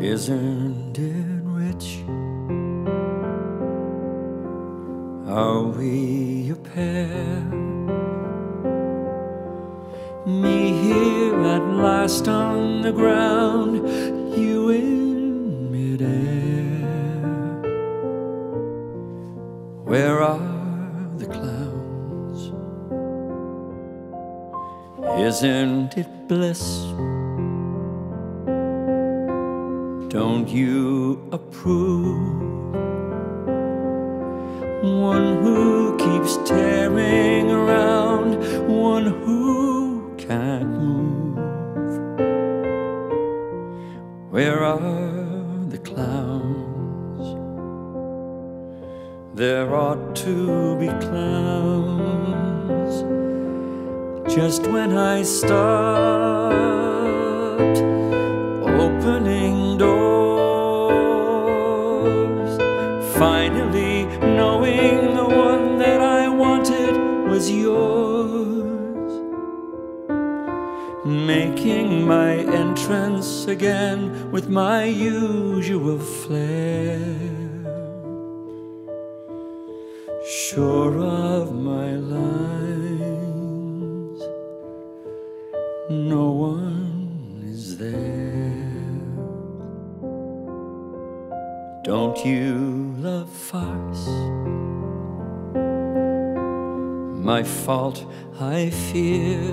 Isn't it rich? Are we a pair? Me here at last on the ground, you in midair. Where are the clowns? Isn't it bliss? Don't you approve? One who keeps tearing around, one who can't move. Where are the clowns? There ought to be clowns. Just when I stopped opening doors, finally knowing the one that I wanted was yours, making my entrance again with my usual flair, sure of my lines, no one is there. Don't you love farce? My fault, I fear.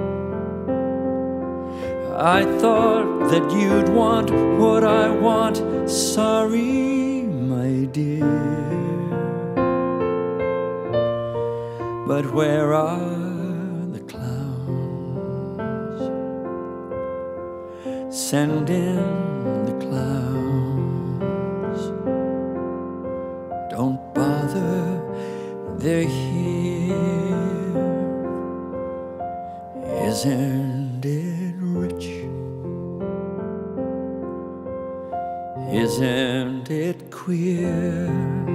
I thought that you'd want what I want. Sorry, my dear. But where are the clowns? Send in the clowns. Don't bother, they're here. Isn't it rich? Isn't it queer?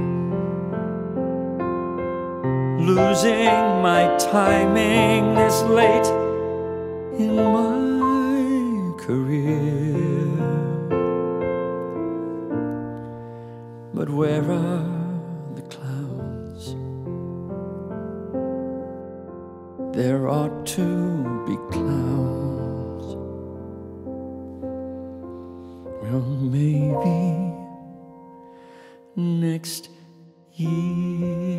Losing my timing this late in my career. But where are the clowns? There ought to be clowns. Well, maybe next year.